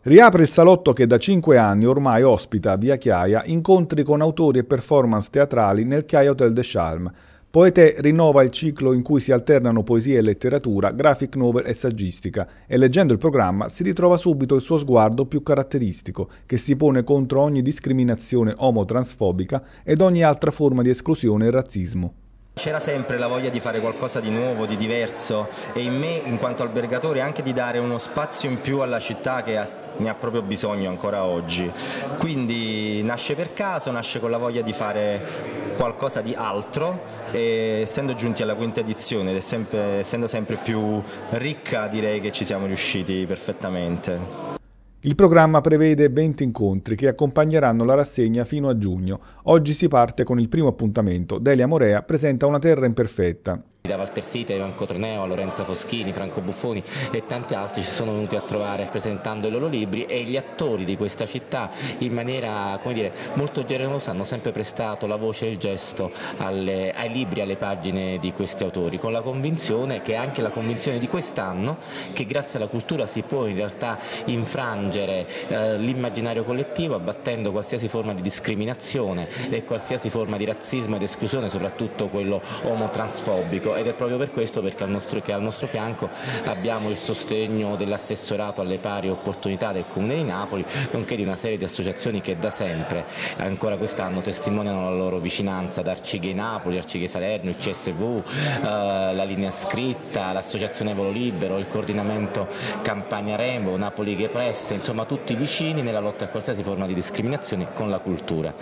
Riapre il salotto che da 5 anni ormai ospita via Chiaia incontri con autori e performance teatrali nel Chiaia Hotel de Charme. Poeté rinnova il ciclo in cui si alternano poesia e letteratura, graphic novel e saggistica, e leggendo il programma si ritrova subito il suo sguardo più caratteristico, che si pone contro ogni discriminazione omotransfobica ed ogni altra forma di esclusione e razzismo. C'era sempre la voglia di fare qualcosa di nuovo, di diverso, e in me, in quanto albergatore, anche di dare uno spazio in più alla città che ne ha proprio bisogno ancora oggi. Quindi nasce per caso, nasce con la voglia di fare qualcosa di altro, e essendo giunti alla quinta edizione ed essendo sempre più ricca, direi che ci siamo riusciti perfettamente. Il programma prevede 20 incontri che accompagneranno la rassegna fino a giugno. Oggi si parte con il primo appuntamento. Delia Morea presenta Una terra imperfetta. Da Walter Sita, Ivan Cotroneo, Lorenza Foschini, Franco Buffoni e tanti altri ci sono venuti a trovare presentando i loro libri, e gli attori di questa città in maniera, come dire, molto generosa hanno sempre prestato la voce e il gesto ai libri, alle pagine di questi autori, con la convinzione, che è anche la convinzione di quest'anno, che grazie alla cultura si può in realtà infrangere l'immaginario collettivo, abbattendo qualsiasi forma di discriminazione e qualsiasi forma di razzismo ed esclusione, soprattutto quello omotransfobico. Ed è proprio per questo che al nostro fianco abbiamo il sostegno dell'assessorato alle pari opportunità del Comune di Napoli, nonché di una serie di associazioni che da sempre, ancora quest'anno, testimoniano la loro vicinanza ad Arcigay Napoli, Arcigay Salerno, il CSV, la Linea Scritta, l'Associazione Volo Libero, il Coordinamento Campania Rainbow, Napoli Gay Press, insomma tutti vicini nella lotta a qualsiasi forma di discriminazione con la cultura.